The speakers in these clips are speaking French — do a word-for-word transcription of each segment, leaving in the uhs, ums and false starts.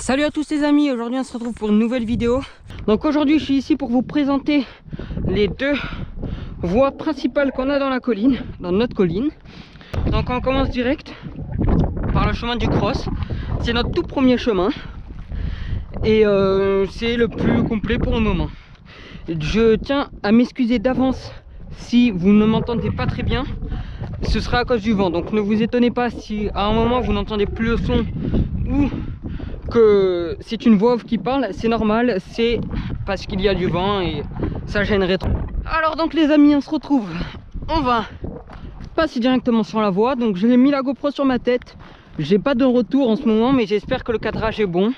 Salut à tous les amis, aujourd'hui on se retrouve pour une nouvelle vidéo. Donc aujourd'hui je suis ici pour vous présenter les deux voies principales qu'on a dans la colline, dans notre colline. Donc on commence direct par le chemin du cross. C'est notre tout premier chemin et euh, c'est le plus complet pour le moment. Je tiens à m'excuser d'avance si vous ne m'entendez pas très bien. Ce sera à cause du vent, donc ne vous étonnez pas si à un moment vous n'entendez plus le son ou que c'est une voix qui parle. C'est normal, c'est parce qu'il y a du vent et ça gênerait trop. Alors donc les amis, on se retrouve, on va passer directement sur la voie. Donc j'ai mis la GoPro sur ma tête, j'ai pas de retour en ce moment mais j'espère que le cadrage est bon.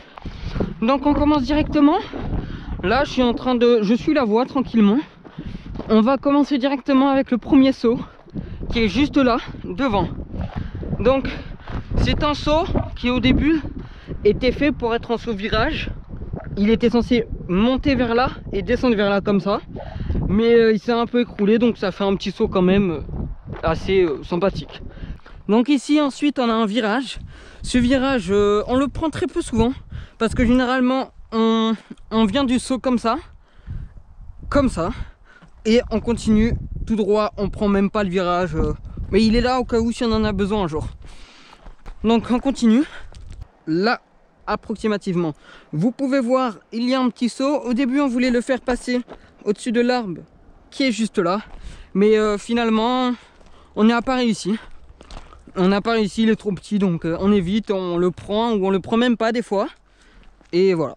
Donc on commence directement. Là je suis en train de, je suis la voie tranquillement. On va commencer directement avec le premier saut qui est juste là devant. Donc c'est un saut qui au début était fait pour être en saut virage. Il était censé monter vers là et descendre vers là comme ça, mais euh, il s'est un peu écroulé, donc ça fait un petit saut quand même euh, assez euh, sympathique. Donc ici ensuite on a un virage. Ce virage euh, on le prend très peu souvent parce que généralement on, on vient du saut comme ça comme ça et on continue tout droit, on prend même pas le virage euh, mais il est là au cas où si on en a besoin un jour. Donc on continue là. Approximativement, vous pouvez voir, il y a un petit saut. Au début on voulait le faire passer au-dessus de l'arbre qui est juste là, mais euh, finalement on n'a pas réussi. On n'a pas réussi, il est trop petit, donc euh, on évite, on le prend ou on le prend même pas des fois. Et voilà.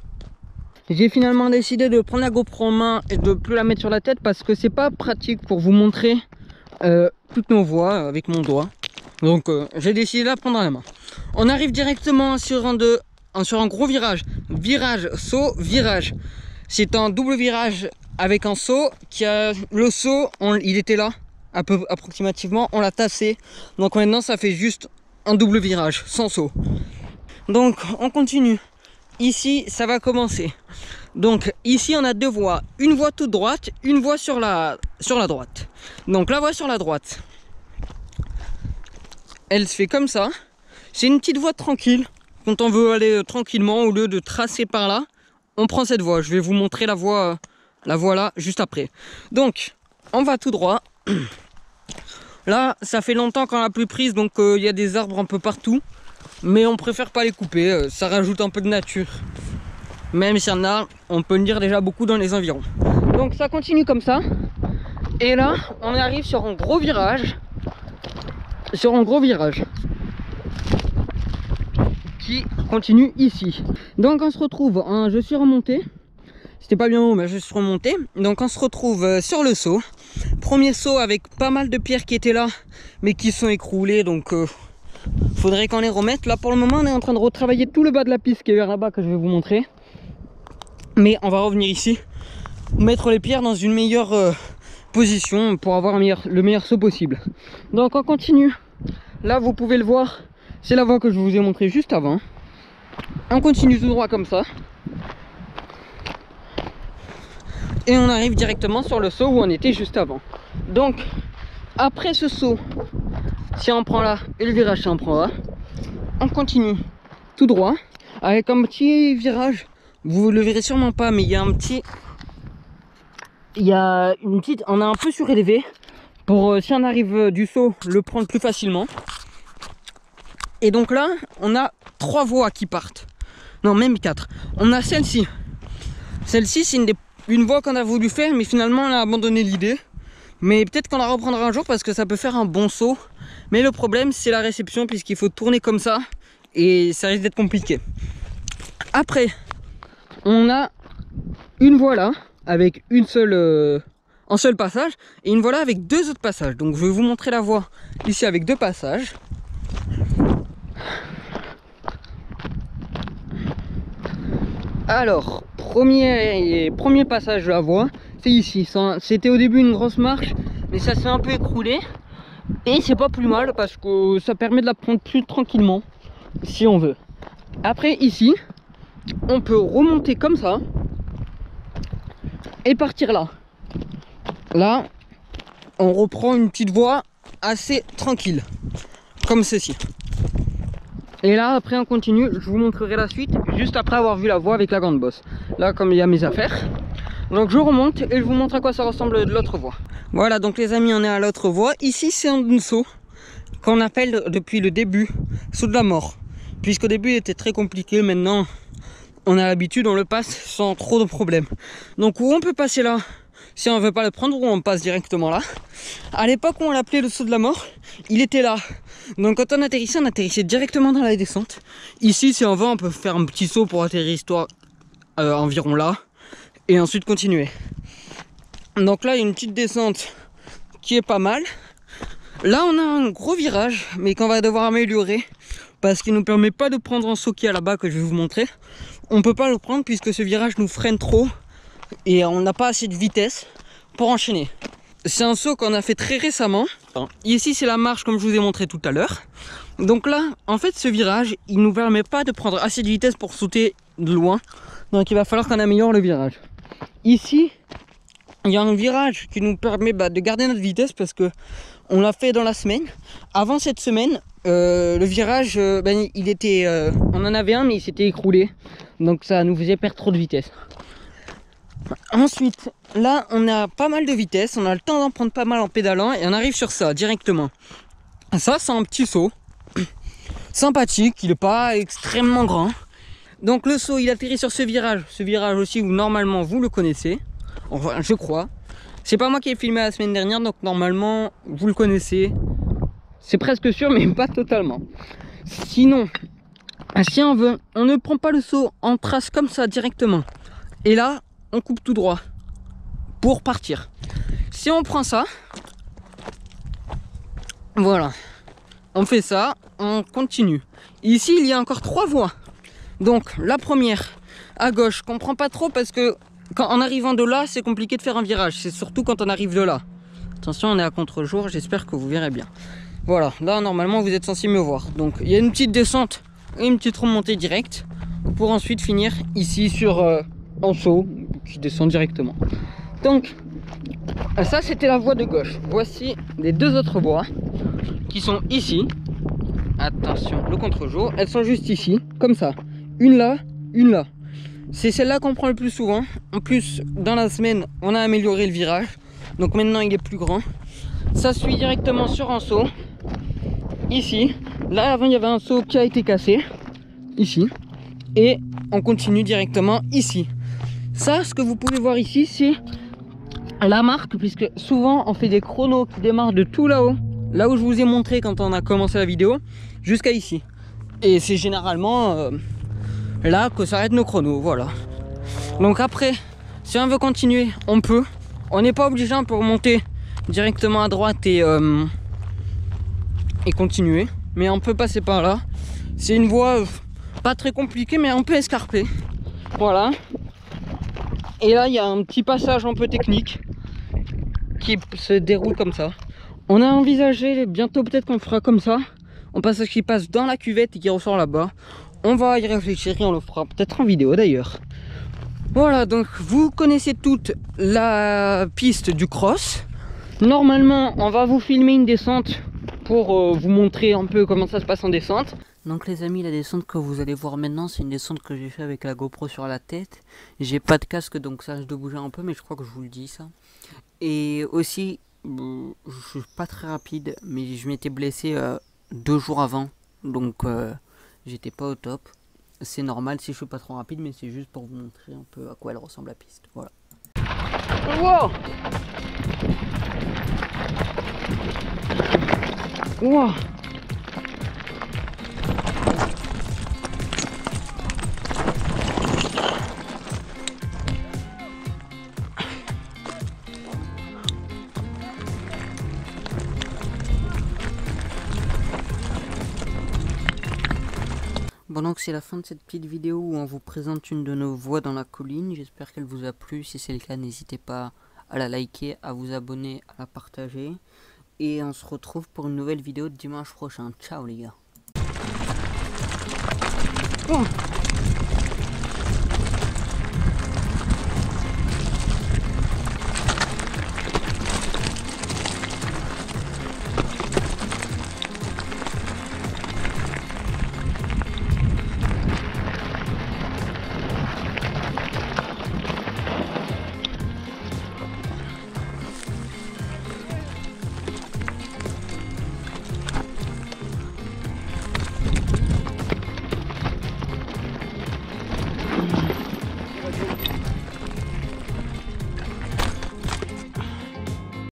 J'ai finalement décidé de prendre la GoPro en main et de plus la mettre sur la tête parce que c'est pas pratique pour vous montrer euh, toutes nos voies avec mon doigt. Donc euh, j'ai décidé de la prendre à la main. On arrive directement sur un, de, un, sur un gros virage. Virage, saut, virage. C'est un double virage avec un saut. Qui a, le saut, on, il était là, à peu, approximativement. On l'a tassé. Donc maintenant, ça fait juste un double virage, sans saut. Donc on continue. Ici, ça va commencer. Donc ici, on a deux voies. Une voie toute droite, une voie sur la, sur la droite. Donc la voie sur la droite, elle se fait comme ça. C'est une petite voie tranquille. Quand on veut aller tranquillement, au lieu de tracer par là, on prend cette voie. Je vais vous montrer la voie, la voie là juste après. Donc, on va tout droit. Là, ça fait longtemps qu'on l'a plus prise, donc il euh, y a des arbres un peu partout. Mais on préfère pas les couper, euh, ça rajoute un peu de nature. Même s'il y en a, on peut le dire déjà beaucoup dans les environs. Donc ça continue comme ça. Et là, on arrive sur un gros virage. Sur un gros virage. Qui continue ici. Donc on se retrouve, hein, je suis remonté, c'était pas bien haut mais je suis remonté. Donc on se retrouve euh, sur le saut. Premier saut avec pas mal de pierres qui étaient là mais qui sont écroulées, donc euh, faudrait qu'on les remette. Là pour le moment on est en train de retravailler tout le bas de la piste qui est vers là-bas que je vais vous montrer. Mais on va revenir ici, mettre les pierres dans une meilleure euh, position pour avoir un meilleur, le meilleur saut possible. Donc on continue. Là vous pouvez le voir, c'est la voie que je vous ai montré juste avant. On continue tout droit comme ça. Et on arrive directement sur le saut où on était juste avant. Donc, après ce saut, si on prend là, et le virage si on prend là, on continue tout droit. Avec un petit virage, vous le verrez sûrement pas, mais il y a un petit... Il y a une petite... On a un peu surélevé pour, euh, si on arrive euh, du saut, le prendre plus facilement. Et donc là, on a trois voies qui partent. Non, même quatre. On a celle-ci. Celle-ci, c'est une, des... une voie qu'on a voulu faire, mais finalement, on a abandonné l'idée. Mais peut-être qu'on la reprendra un jour parce que ça peut faire un bon saut. Mais le problème, c'est la réception, puisqu'il faut tourner comme ça. Et ça risque d'être compliqué. Après, on a une voie là, avec une seule, euh, un seul passage. Et une voie là avec deux autres passages. Donc, je vais vous montrer la voie ici avec deux passages. Alors, premier, premier passage de la voie, c'est ici. C'était au début une grosse marche, mais ça s'est un peu écroulé. Et c'est pas plus mal parce que ça permet de la prendre plus tranquillement, si on veut. Après, ici, on peut remonter comme ça et partir là. Là, on reprend une petite voie assez tranquille, comme ceci. Et là après on continue, je vous montrerai la suite juste après avoir vu la voie avec la grande bosse. Là comme il y a mes affaires, donc je remonte et je vous montre à quoi ça ressemble de l'autre voie. Voilà donc les amis, on est à l'autre voie. Ici c'est un saut qu'on appelle depuis le début saut de la mort, puisqu'au début il était très compliqué. Maintenant on a l'habitude, on le passe sans trop de problèmes. Donc où on peut passer là si on veut pas le prendre, ou on passe directement là. À l'époque où on l'appelait le saut de la mort, il était là. Donc quand on atterrissait, on atterrissait directement dans la descente. Ici si on veut on peut faire un petit saut pour atterrir histoire euh, environ là, et ensuite continuer. Donc là il y a une petite descente qui est pas mal. Là on a un gros virage mais qu'on va devoir améliorer, parce qu'il nous permet pas de prendre un saut qui est là-bas que je vais vous montrer. On peut pas le prendre puisque ce virage nous freine trop et on n'a pas assez de vitesse pour enchaîner. C'est un saut qu'on a fait très récemment. Ici c'est la marche comme je vous ai montré tout à l'heure. Donc là en fait ce virage il nous permet pas de prendre assez de vitesse pour sauter de loin, donc il va falloir qu'on améliore le virage. Ici il y a un virage qui nous permet bah, de garder notre vitesse, parce que on l'a fait dans la semaine. Avant cette semaine euh, le virage euh, ben, il était euh, on en avait un mais il s'était écroulé, donc ça nous faisait perdre trop de vitesse. Ensuite là on a pas mal de vitesse, on a le temps d'en prendre pas mal en pédalant et on arrive sur ça directement. Ça c'est un petit saut sympathique, il n'est pas extrêmement grand. Donc le saut il atterrit sur ce virage, ce virage aussi où normalement vous le connaissez, enfin je crois. C'est pas moi qui ai filmé la semaine dernière, donc normalement vous le connaissez. C'est presque sûr mais pas totalement. Sinon si on veut, on ne prend pas le saut en trace comme ça directement. Et là on coupe tout droit pour partir. Si on prend ça, voilà, on fait ça, on continue. Ici il y a encore trois voies. Donc la première à gauche, qu'on prend pas trop parce que quand, en arrivant de là c'est compliqué de faire un virage. C'est surtout quand on arrive de là. Attention, on est à contre-jour, j'espère que vous verrez bien. Voilà, là normalement vous êtes censé me voir. Donc il y a une petite descente et une petite remontée directe pour ensuite finir ici sur euh, un saut qui descend directement. Donc ça c'était la voie de gauche. Voici les deux autres voies qui sont ici. Attention, le contre-jour, elles sont juste ici, comme ça. Une là, une là. C'est celle-là qu'on prend le plus souvent. En plus, dans la semaine, on a amélioré le virage. Donc maintenant, il est plus grand. Ça suit directement sur un saut. Ici. Là, avant, il y avait un saut qui a été cassé. Ici. Et on continue directement ici. Ça, ce que vous pouvez voir ici, c'est la marque, puisque souvent, on fait des chronos qui démarrent de tout là-haut. Là où je vous ai montré quand on a commencé la vidéo, jusqu'à ici. Et c'est généralement euh, là que s'arrêtent nos chronos, voilà. Donc après, si on veut continuer, on peut. On n'est pas obligé, on peut remonter directement à droite et, euh, et continuer. Mais on peut passer par là. C'est une voie euh, pas très compliquée, mais un peu escarpée. Voilà. Et là, il y a un petit passage un peu technique qui se déroule comme ça. On a envisagé bientôt peut-être qu'on fera comme ça. On passe ce qui passe dans la cuvette et qui ressort là-bas. On va y réfléchir et on le fera peut-être en vidéo d'ailleurs. Voilà, donc vous connaissez toute la piste du cross. Normalement, on va vous filmer une descente pour euh, vous montrer un peu comment ça se passe en descente. Donc les amis, la descente que vous allez voir maintenant, c'est une descente que j'ai fait avec la GoPro sur la tête. J'ai pas de casque donc ça risque de bouger un peu, mais je crois que je vous le dis ça. Et aussi, je suis pas très rapide, mais je m'étais blessé euh, deux jours avant, donc euh, j'étais pas au top. C'est normal si je suis pas trop rapide, mais c'est juste pour vous montrer un peu à quoi elle ressemble la piste. Voilà. Wow. Wow. Bon, donc c'est la fin de cette petite vidéo où on vous présente une de nos voies dans la colline. J'espère qu'elle vous a plu. Si c'est le cas, n'hésitez pas à la liker, à vous abonner, à la partager. Et on se retrouve pour une nouvelle vidéo dimanche prochain. Ciao les gars. Oh.